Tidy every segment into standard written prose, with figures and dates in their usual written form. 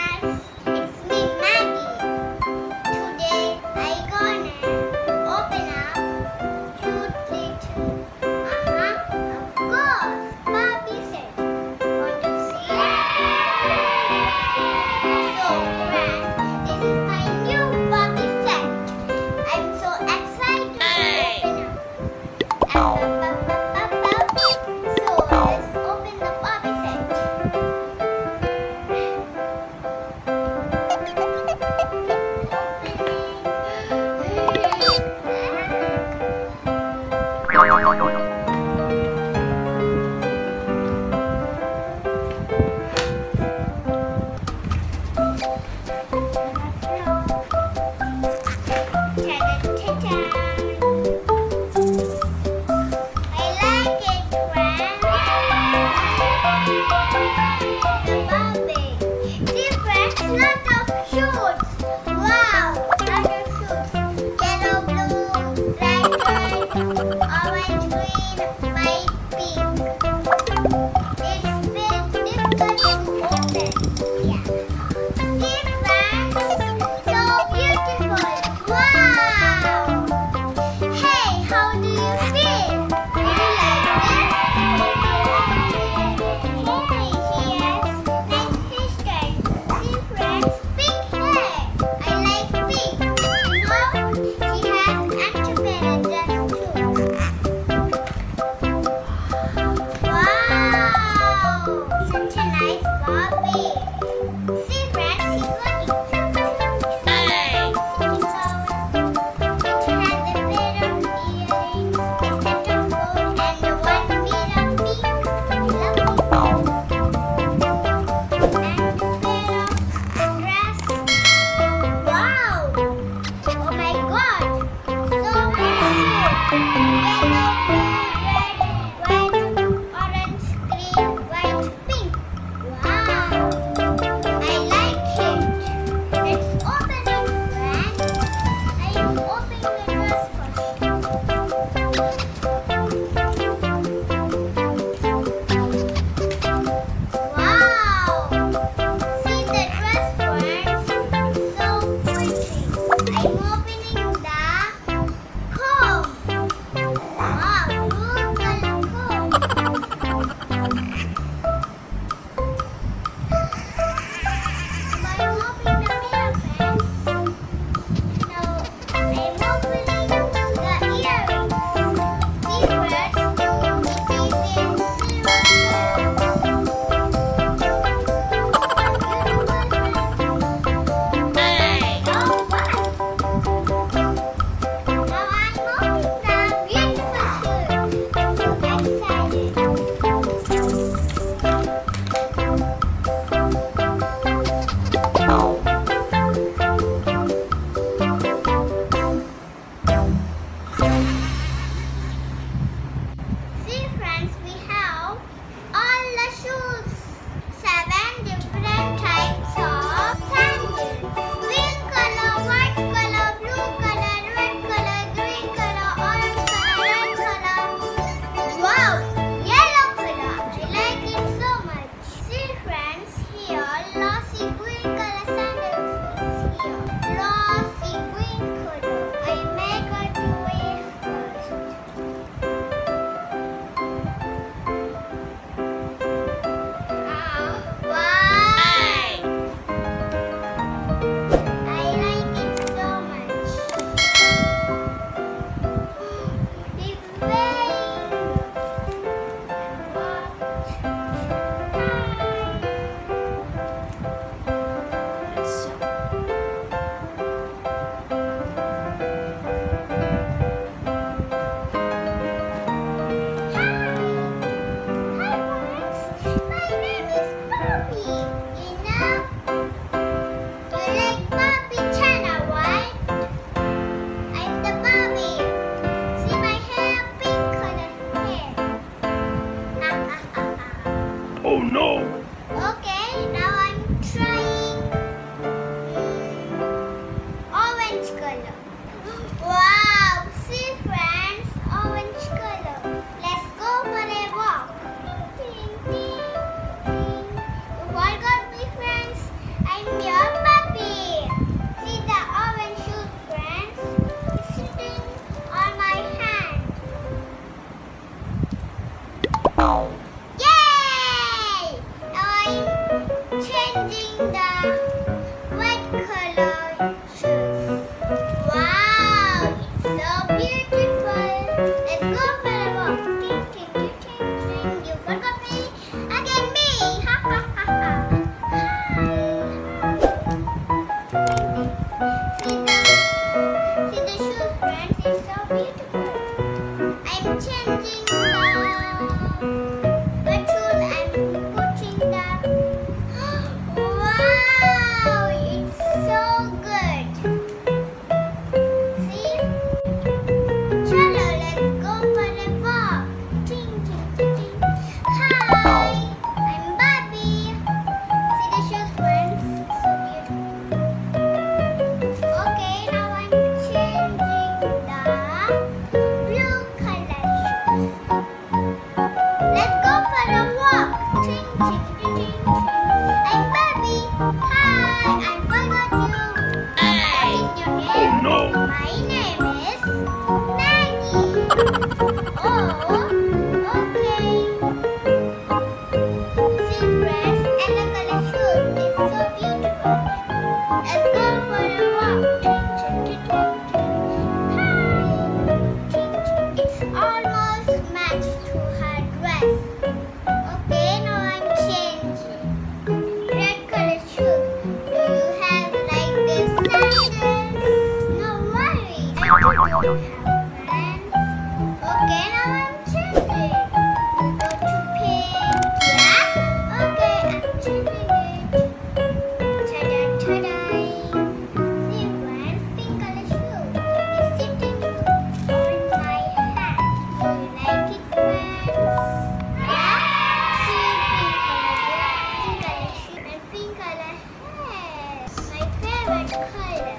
friends, it's me Maggie. Today I gonna open up cute little of course Barbie set. Want to see? So friends, this is my new Barbie set. I'm so excited to open up. So let's open the Barbie set. Oh no! Okay, now I'm trying orange color. Wow, see friends, orange color. Let's go for a walk. Ding, ding, ding. You forgot me friends, I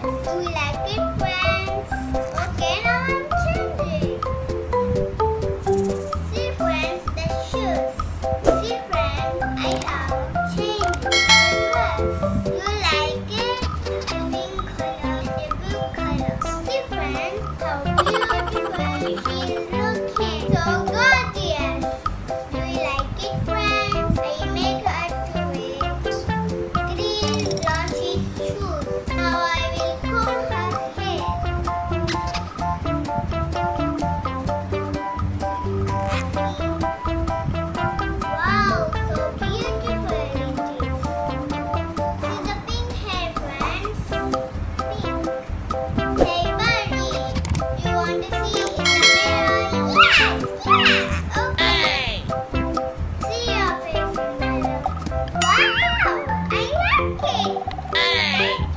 Do you like it, friends? Okay, now I'm changing. See, friends, the shoes. See, friends, I am changing the dress. Do you like it? The pink color, the blue color. See, friends, how beautiful she's looking. So gorgeous. Do you like it, friends? I make her to wear green glossy shoes. Now I will comb her hair. Wow, so beautiful it is. See the pink hair, friends? Pink. Hey, Bunny, you want to see in the mirror? Yes, yes. Okay. See your face in the mirror. Wow, I like it.